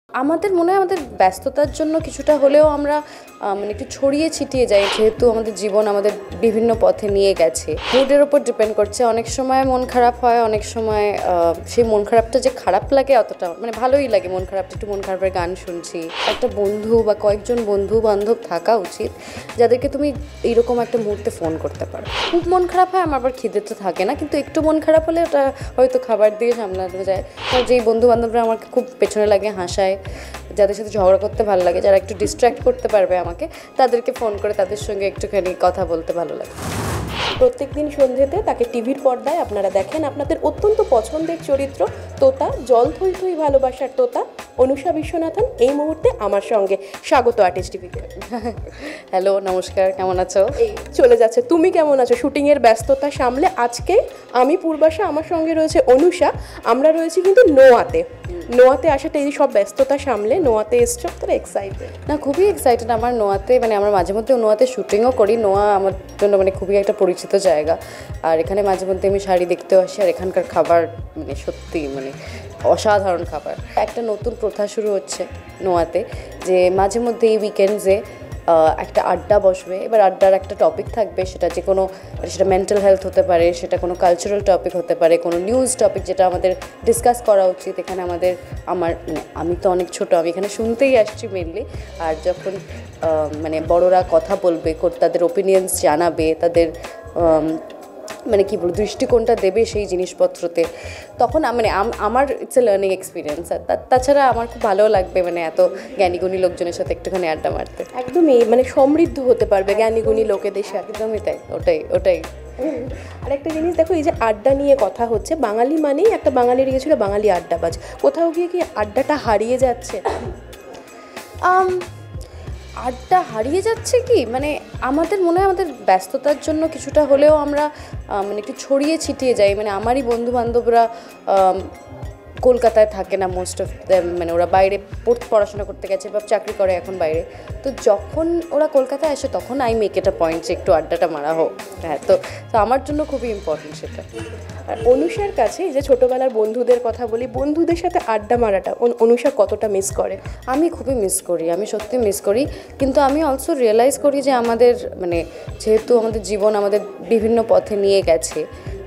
আমাদের মনে হয় আমাদের ব্যস্ততার জন্য কিছুটা হলেও আমরা মানে একটু ছড়িয়ে ছিটিয়ে যাই, যেহেতু আমাদের জীবন আমাদের বিভিন্ন পথে নিয়ে গেছে। মুডের ওপর ডিপেন্ড করছে, অনেক সময় মন খারাপ হয়, অনেক সময় সেই মন খারাপটা যে খারাপ লাগে অতটা মানে ভালোই লাগে। মন খারাপটা একটু মন খারাপের গান শুনছি। একটা বন্ধু বা কয়েকজন বন্ধু বান্ধব থাকা উচিত যাদেরকে তুমি এইরকম একটা মুহূর্তে ফোন করতে পারো। খুব মন খারাপ হয়, আমার আবার খিদে তো থাকে না, কিন্তু একটু মন খারাপ হলে ওটা হয়তো খাবার দিয়ে সামলানো যায়। যেই বন্ধু বান্ধবরা আমাকে খুব পেছনে লাগে, হাসায়, যাদের সাথে ঝগড়া করতে ভালো লাগে, যারা একটু ডিস্ট্র্যাক্ট করতে পারবে আমাকে, তাদেরকে ফোন করে তাদের সঙ্গে একটুখানি কথা বলতে ভালো লাগে। প্রত্যেকদিন সন্ধ্যেতে তাকে টিভির পর্দায় আপনারা দেখেন আপনাদের অত্যন্ত পছন্দের চরিত্র তোতা, জল থই থই ভালোবাসার তোতা অনুষা বিশ্বনাথন এই মুহূর্তে আমার সঙ্গে। স্বাগত আর্টেজ টিভিতে। হ্যালো, নমস্কার, কেমন আছো? এই চলে যাচ্ছে। তুমি কেমন আছো? শুটিংয়ের ব্যস্ততা সামলে আজকে আমি পূর্বাশা, আমার সঙ্গে রয়েছে অনুষা, আমরা রয়েছি কিন্তু নোয়াতে আসাটা এই সব ব্যস্ততা সামলে নোয়াতে এসছো, তোরা এক্সাইটেড? না, খুবই এক্সাইটেড। আমার নোয়াতে মানে আমরা মাঝে মধ্যে নোয়াতে শুটিংও করি। নোয়া আমার জন্য মানে খুবই একটা পরিচিত জায়গা, আর এখানে মাঝে মধ্যে আমি শাড়ি দেখতেও আসি। আর এখানকার খাবার মানে সত্যি মানে অসাধারণ খাবার। একটা নতুন প্রথা শুরু হচ্ছে নোয়াতে, যে মাঝে মধ্যে এই উইকেন্ডসে একটা আড্ডা বসবে। এবার আড্ডার একটা টপিক থাকবে, সেটা যে কোনো, সেটা মেন্টাল হেলথ হতে পারে, সেটা কোনো কালচারাল টপিক হতে পারে, কোনো নিউজ টপিক যেটা আমাদের ডিসকাস করা উচিত। এখানে আমার মানে আমি তো অনেক ছোট, আমি এখানে শুনতেই আসছি মেনলি। আর যখন মানে বড়রা কথা বলবে, তাদের ওপিনিয়ন্স জানাবে, তাদের মানে কী বলবো দৃষ্টিকোণটা দেবে সেই জিনিসপত্রতে, তখন মানে আমার ইটস এ লার্নিং এক্সপিরিয়েন্স। আর তাছাড়া আমার খুব ভালোও লাগবে মানে এত জ্ঞানীগুণী লোকজনের সাথে একটুখানি আড্ডা মারতে। একদমই মানে সমৃদ্ধ হতে পারবে জ্ঞানীগুণী লোকেদের সাথে। একদমই তাই, ওটাই। আর একটা জিনিস দেখো, এই যে আড্ডা নিয়ে কথা হচ্ছে, বাঙালি মানেই একটা বাঙালির গিয়েছিল বাঙালি আড্ডাবাজ। কোথাও গিয়ে কি আড্ডাটা হারিয়ে যাচ্ছে? আড্ডা হারিয়ে যাচ্ছে কি, মানে আমাদের মনে হয় আমাদের ব্যস্ততার জন্য কিছুটা হলেও আমরা মানে একটু ছড়িয়ে ছিটিয়ে যাই। মানে আমারই বন্ধু বান্ধবরা কলকাতায় থাকে না, মোস্ট অফ দ্যাম, মানে ওরা বাইরে পড়াশোনা করতে গেছে বা চাকরি করে এখন বাইরে। তো যখন ওরা কলকাতায় আসে তখন I make it a point যে একটু আড্ডাটা মারা হোক। হ্যাঁ, তো আমার জন্য খুবই ইম্পর্টেন্ট সেটা। আর অনুষার কাছে এই যে ছোটোবেলার বন্ধুদের কথা বলি, বন্ধুদের সাথে আড্ডা মারাটা অনুষা কতটা মিস করে? আমি খুবই মিস করি, আমি সত্যি মিস করি। কিন্তু আমি অলসো রিয়েলাইজ করি যে আমাদের মানে যেহেতু আমাদের জীবন আমাদের বিভিন্ন পথে নিয়ে গেছে,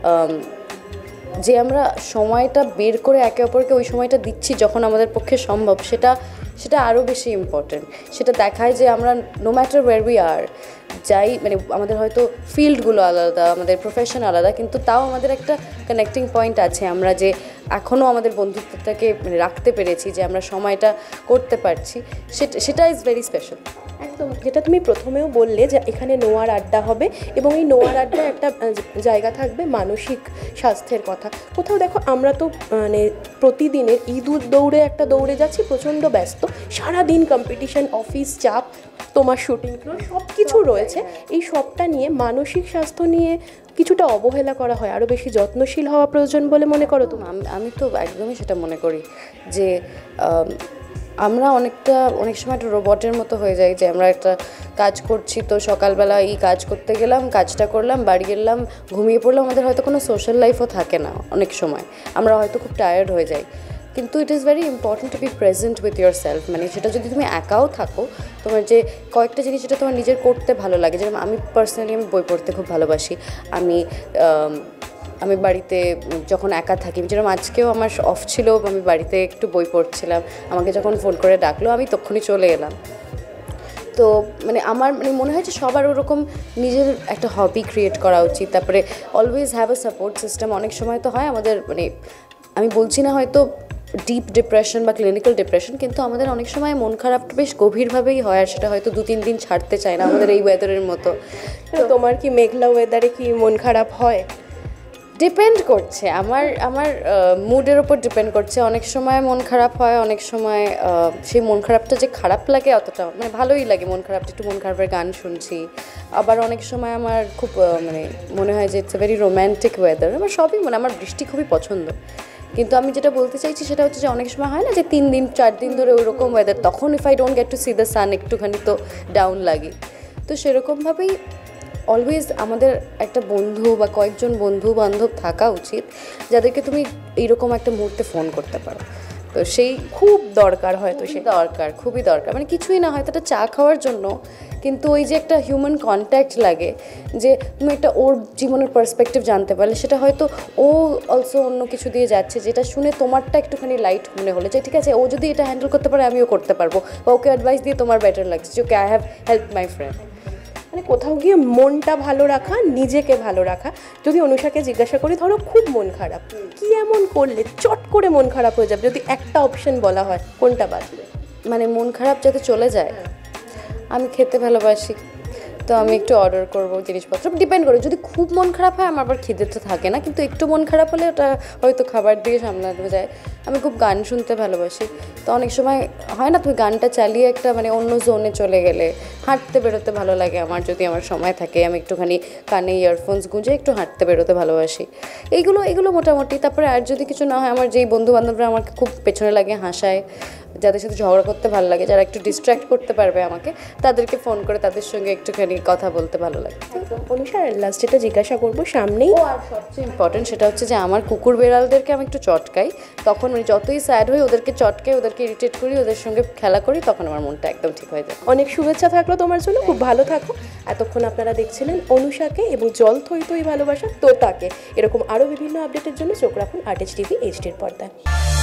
যে আমরা সময়টা বের করে একে অপরকে ওই সময়টা দিচ্ছি যখন আমাদের পক্ষে সম্ভব, সেটা আরও বেশি ইম্পর্টেন্ট। সেটা দেখায় যে আমরা no matter where we are যাই, মানে আমাদের হয়তো ফিল্ডগুলো আলাদা, আমাদের প্রফেশন আলাদা, কিন্তু তাও আমাদের একটা কানেক্টিং পয়েন্ট আছে। আমরা যে এখনও আমাদের বন্ধুত্বটাকে মানে রাখতে পেরেছি, যে আমরা সময়টা করতে পারছি, সেটা ইজ ভেরি স্পেশাল। একদম, যেটা তুমি প্রথমেও বললে যে এখানে নোয়ার আড্ডা হবে, এবং এই নোয়ার আড্ডায় একটা জায়গা থাকবে মানসিক স্বাস্থ্যের কথা। কোথাও দেখো, আমরা তো মানে প্রতিদিনের ইঁদুর দৌড়ে একটা দৌড়ে যাচ্ছি, প্রচণ্ড ব্যস্ত, সারাদিন কম্পিটিশন, অফিস চাপ, তোমার শুটিং ফ্লোর সব কিছু রয়েছে। এই সবটা নিয়ে মানসিক স্বাস্থ্য নিয়ে কিছুটা অবহেলা করা হয়, আরও বেশি যত্নশীল হওয়া প্রয়োজন বলে মনে করো তুমি? আমি তো একদমই সেটা মনে করি যে আমরা অনেক সময় একটা রোবটের মতো হয়ে যাই, যে আমরা একটা কাজ করছি, তো সকালবেলা এই কাজ করতে গেলাম, কাজটা করলাম, বাড়ি গেলাম, ঘুমিয়ে পড়লাম, আমাদের হয়তো কোনো সোশ্যাল লাইফও থাকে না। অনেক সময় আমরা হয়তো খুব টায়ার্ড হয়ে যাই, কিন্তু it is very important to be present with yourself. মানে সেটা যদি তুমি একাও থাকো, তোমার যে কয়েকটা জিনিস যেটা তোমার নিজের করতে ভালো লাগে, যেরকম আমি পার্সোনালি বই পড়তে খুব ভালোবাসি। আমি বাড়িতে যখন একা থাকি, যেরকম আজকেও আমার অফ ছিল, আমি বাড়িতে একটু বই পড়ছিলাম, আমাকে যখন ফোন করে ডাকলো আমি তখনই চলে এলাম। তো মানে আমার মানে মনে হয় যে সবার ওরকম নিজের একটা হবি ক্রিয়েট করা উচিত। তারপরে always have a support system. অনেক সময় তো হয় আমাদের, মানে আমি বলছি না হয়তো ডিপ ডিপ্রেশন বা ক্লিনিক্যাল ডিপ্রেশন, কিন্তু আমাদের অনেক সময় মন খারাপটা বেশ গভীরভাবেই হয়, আর সেটা হয়তো 2-3 দিন ছাড়তে চায় না, আমাদের এই ওয়েদারের মতো। তো তোমার কি মেঘলা ওয়েদারে কি মন খারাপ হয়? ডিপেন্ড করছে, আমার মুডের ওপর ডিপেন্ড করছে। অনেক সময় মন খারাপ হয়, অনেক সময় সেই মন খারাপটা যে খারাপ লাগে অতটা মানে ভালোই লাগে। মন খারাপটা একটু মন খারাপের গান শুনছি। আবার অনেক সময় আমার খুব মানে মনে হয় যে it's a very romantic weather. আমার সবই আমার বৃষ্টি খুবই পছন্দ। কিন্তু আমি যেটা বলতে চাইছি সেটা হচ্ছে যে অনেক সময় হয় না যে 3 দিন 4 দিন ধরে ওইরকম ওয়েদার, তখন if I don't get to see the sun, একটুখানি তো ডাউন লাগে। তো সেরকমভাবেই অলওয়েজ আমাদের একটা বন্ধু বা কয়েকজন বন্ধু বান্ধব থাকা উচিত যাদেরকে তুমি এইরকম একটা মুহূর্তে ফোন করতে পারো। তো সেই খুব দরকার হয়তো সে দরকার, খুবই দরকার, মানে কিছুই না হয়তো একটা চা খাওয়ার জন্য, কিন্তু ওই যে একটা হিউম্যান কন্ট্যাক্ট লাগে, যে তুমি একটা ওর জীবনের পার্সপেক্টিভ জানতে পারলে, সেটা হয়তো ও অলসো অন্য কিছু দিয়ে যাচ্ছে, যেটা শুনে তোমারটা একটুখানি লাইট মনে হলো যে ঠিক আছে ও যদি এটা হ্যান্ডেল করতে পারে আমিও করতে পারবো, বা ওকে অ্যাডভাইস দিয়ে তোমার বেটার লাগছে যে okay I have help my friend. মানে কোথাও গিয়ে মনটা ভালো রাখা, নিজেকে ভালো রাখা। যদি অনুষাকে জিজ্ঞাসা করি, ধরো খুব মন খারাপ, কি এমন করলে চট করে মন খারাপ হয়ে যাবে, যদি একটা অপশন বলা হয় কোনটা বাঁচবে? মানে মন খারাপ যাতে চলে যায়, আমি খেতে ভালোবাসি, তো আমি একটু অর্ডার করবো জিনিসপত্র, ডিপেন্ড করে। যদি খুব মন খারাপ হয় আমার আবার খিদে তো থাকে না, কিন্তু একটু মন খারাপ হলে ওটা হয়তো খাবার দিয়ে সামলানো যায়। আমি খুব গান শুনতে ভালোবাসি, তো অনেক সময় হয় না তুমি গানটা চালিয়ে একটা মানে অন্য জোনে চলে গেলে, হাঁটতে বেরোতে ভালো লাগে আমার, যদি আমার সময় থাকে আমি একটুখানি কানে ইয়ারফোনস গুঁজে একটু হাঁটতে বেরোতে ভালোবাসি। এইগুলো মোটামুটি। তারপরে আর যদি কিছু না হয়, আমার যেই বন্ধু বান্ধবরা আমাকে খুব পেছনে লাগে হাসায়, যাদের সাথে ঝগড়া করতে ভালো লাগে, যারা একটু ডিস্ট্র্যাক্ট করতে পারবে আমাকে, তাদেরকে ফোন করে তাদের সঙ্গে একটুখানি কথা বলতে ভালো লাগে। অনুষা লাস্ট যেটা জিজ্ঞাসা করবো সামনেই, আর সবচেয়ে ইম্পর্টেন্ট সেটা হচ্ছে যে আমার কুকুর বেড়ালদেরকে আমি একটু চটকাই, তখন মানে যতই স্যাড হই ওদেরকে চটকাই, ওদেরকে ইরিটেট করি, ওদের সঙ্গে খেলা করি, তখন আমার মনটা একদম ঠিক হয়ে যায়। অনেক শুভেচ্ছা থাকলো তোমার জন্য, খুব ভালো থাকো। এতক্ষণ আপনারা দেখছিলেন অনুষাকে এবং জল থই থই ভালোবাসা তোতাকে। এরকম আরও বিভিন্ন আপডেটের জন্য চোখ রাখুন আর্টেজ টিভি এইচডির পর্দায়।